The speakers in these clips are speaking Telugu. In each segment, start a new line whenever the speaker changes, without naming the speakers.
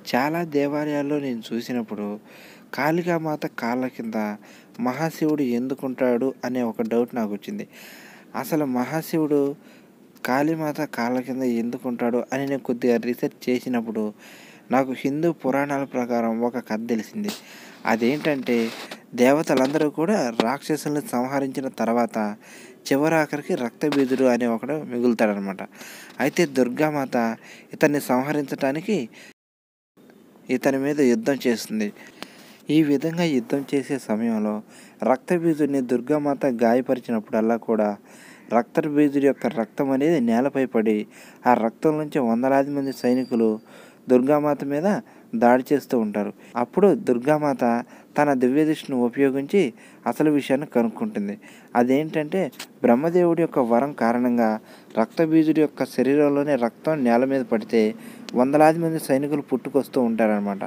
చాలా దేవాలయాల్లో నేను చూసినప్పుడు కాళికామాత కాళ్ళ కింద మహాశివుడు ఎందుకుంటాడు అనే ఒక డౌట్ నాకొచ్చింది. అసలు మహాశివుడు కాళీమాత కాళ్ళ కింద ఎందుకుంటాడు అని నేను కొద్దిగా రీసెర్చ్ చేసినప్పుడు నాకు హిందూ పురాణాల ప్రకారం ఒక కథ తెలిసింది. అదేంటంటే దేవతలందరూ కూడా రాక్షసుల్ని సంహరించిన తర్వాత చివరాఖరికి రక్తబీజుడు అనే ఒకడు మిగులుతాడనమాట. అయితే దుర్గామాత ఇతన్ని సంహరించటానికి ఇతని మీద యుద్ధం చేస్తుంది. ఈ విధంగా యుద్ధం చేసే సమయంలో రక్తబీజుడిని దుర్గామాత గాయపరిచినప్పుడల్లా కూడా రక్తబీజుడి యొక్క రక్తం అనేది నేలపై పడి ఆ రక్తం నుంచి వందలాది మంది సైనికులు దుర్గామాత మీద దాడి చేస్తూ ఉంటారు. అప్పుడు దుర్గామాత తన దివ్యదృష్టిని ఉపయోగించి అసలు విషయాన్ని కనుక్కుంటుంది. అదేంటంటే బ్రహ్మదేవుడి యొక్క వరం కారణంగా రక్తబీజుడి యొక్క శరీరంలోనే రక్తం నేల మీద పడితే వందలాది మంది సైనికులు పుట్టుకొస్తూ ఉంటారనమాట.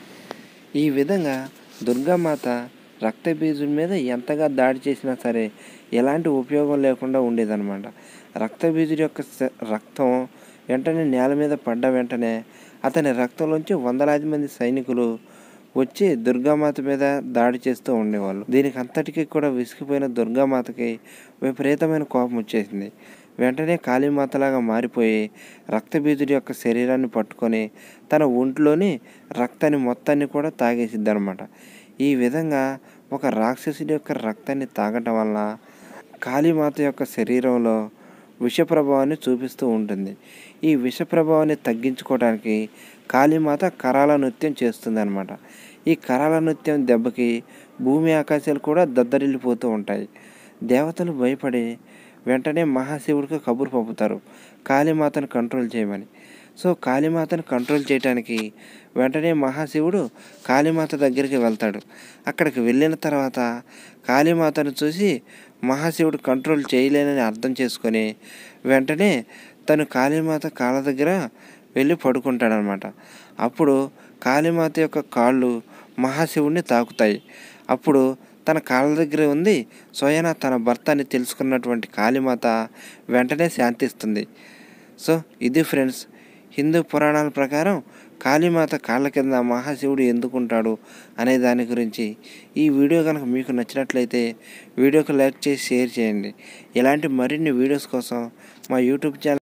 ఈ విధంగా దుర్గామాత రక్తబీజుడి మీద ఎంతగా దాడి చేసినా సరే ఎలాంటి ఉపయోగం లేకుండా ఉండేదన్నమాట. రక్తబీజుడి యొక్క రక్తం వెంటనే నేల మీద పడ్డ వెంటనే అతని రక్తంలోంచి వందలాది మంది సైనికులు వచ్చి దుర్గామాత మీద దాడి చేస్తూ ఉండేవాళ్ళు. దీనికి అంతటికీ కూడా విసిగిపోయిన దుర్గామాతకి విపరీతమైన కోపం వచ్చేసింది. వెంటనే కాళీమాతలాగా మారిపోయి రక్తబీజుడి యొక్క శరీరాన్ని పట్టుకొని తన ఒంట్లోని రక్తాన్ని మొత్తాన్ని కూడా తాగేసిద్ది అనమాట. ఈ విధంగా ఒక రాక్షసుడి యొక్క రక్తాన్ని తాగటం వల్ల కాళీమాత యొక్క శరీరంలో విషప్రభావాన్ని చూపిస్తూ ఉంటుంది. ఈ విషప్రభావాన్ని తగ్గించుకోవడానికి కాళీమాత కరాల నృత్యం చేస్తుందన్నమాట. ఈ కరాల నృత్యం దెబ్బకి భూమి ఆకాశాలు కూడా దద్దరిల్లిపోతూ ఉంటాయి. దేవతలు భయపడి వెంటనే మహాశివుడికి కబురు పంపుతారు కాళీమాతను కంట్రోల్ చేయమని. సో కాళీమాతను కంట్రోల్ చేయడానికి వెంటనే మహాశివుడు కాళీమాత దగ్గరికి వెళ్తాడు. అక్కడికి వెళ్ళిన తర్వాత కాళీమాతను చూసి మహాశివుడు కంట్రోల్ చేయలేనని అర్థం చేసుకొని వెంటనే తను కాళీమాత కాళ్ళ దగ్గర వెళ్ళి పడుకుంటాడనమాట. అప్పుడు కాళీమాత యొక్క కాళ్ళు మహాశివుడిని తాకుతాయి. అప్పుడు తన కాళ్ళ దగ్గర ఉంది స్వయాన తన భర్త అని తెలుసుకున్నటువంటి కాళీమాత వెంటనే శాంతిస్తుంది. సో ఇది ఫ్రెండ్స్, హిందూ పురాణాల ప్రకారం కాళీమాత కాళ్ళ కింద మహాశివుడు ఎందుకుంటాడు అనే దాని గురించి. ఈ వీడియో కనుక మీకు నచ్చినట్లయితే వీడియోకి లైక్ చేసి షేర్ చేయండి. ఇలాంటి మరిన్ని వీడియోస్ కోసం మా యూట్యూబ్ ఛానల్